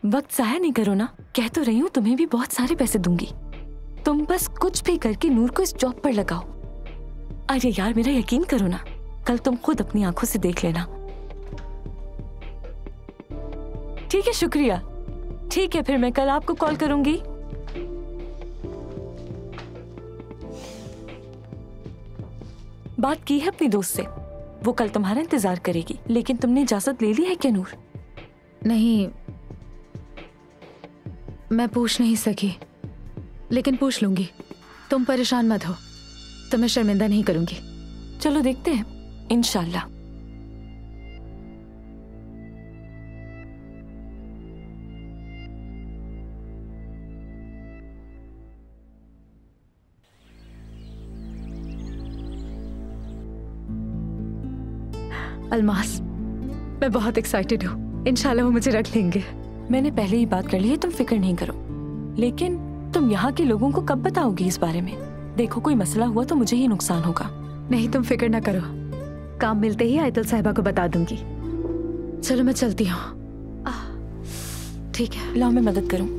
वक्त ज़ाया नहीं करो ना, कह तो रही हूँ तुम्हें भी बहुत सारे पैसे दूंगी। तुम बस कुछ भी करके नूर को इस जॉब पर लगाओ। अरे यार मेरा यकीन करो ना, कल तुम खुद अपनी आंखों से देख लेना। ठीक है, शुक्रिया। ठीक है, फिर मैं कल आपको कॉल करूंगी। बात की है अपनी दोस्त से, वो कल तुम्हारा इंतजार करेगी। लेकिन तुमने इजाजत ले ली है क्या नूर? नहीं, मैं पूछ नहीं सकी, लेकिन पूछ लूंगी। तुम परेशान मत हो, तुम्हें शर्मिंदा नहीं करूंगी। चलो देखते हैं, इंशाल्लाह। अलमास, मैं बहुत एक्साइटेड हूँ। इंशाल्लाह वो मुझे रख लेंगे। मैंने पहले ही बात कर ली है, तुम फिक्र नहीं करो। लेकिन तुम यहाँ के लोगों को कब बताओगी इस बारे में? देखो कोई मसला हुआ तो मुझे ही नुकसान होगा। नहीं, तुम फिक्र ना करो, काम मिलते ही आयतल साहिबा को बता दूंगी। चलो मैं चलती हूँ। ठीक है, लाओ मैं मदद करूँ।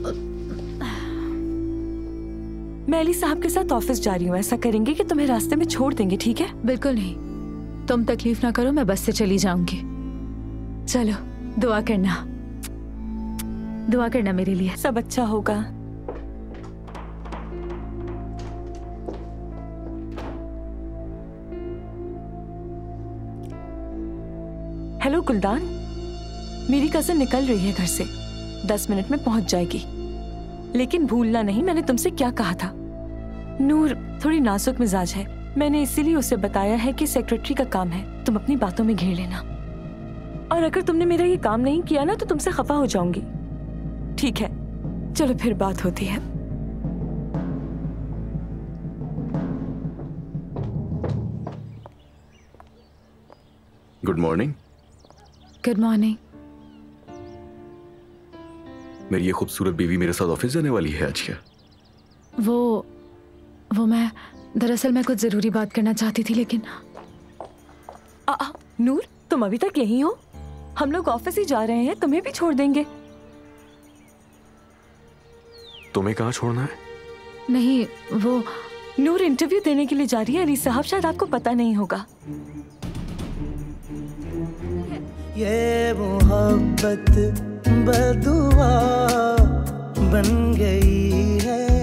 मैं अली साहब के साथ ऑफिस जा रही हूँ। ऐसा करेंगे कि तुम्हें रास्ते में छोड़ देंगे, ठीक है? बिल्कुल नहीं, तुम तकलीफ ना करो, मैं बस से चली जाऊंगी। चलो, दुआ करना, दुआ करना मेरे लिए। सब अच्छा होगा। हेलो गुलदान, मेरी कज़न निकल रही है घर से, 10 मिनट में पहुंच जाएगी। लेकिन भूलना नहीं मैंने तुमसे क्या कहा था। नूर थोड़ी नाजुक मिजाज है, मैंने इसीलिए उसे बताया है कि सेक्रेटरी का काम है, तुम अपनी बातों में घेर लेना। और अगर तुमने मेरा ये काम नहीं किया ना तो तुमसे खफा हो जाऊंगी। ठीक है, चलो फिर बात होती है। Good morning. Good morning. मेरी ये खूबसूरत बीवी मेरे साथ ऑफिस जाने वाली है आज क्या? वो मैं दरअसल मैं कुछ जरूरी बात करना चाहती थी, लेकिन नूर तुम अभी तक यहीं हो? हम लोग ऑफिस ही जा रहे हैं, तुम्हें भी छोड़ देंगे। तुम्हें कहाँ छोड़ना है? नहीं, वो नूर इंटरव्यू देने के लिए जा रही है अली साहब, शायद आपको पता नहीं होगा। ये मोहब्बत बदुआ बन गई है।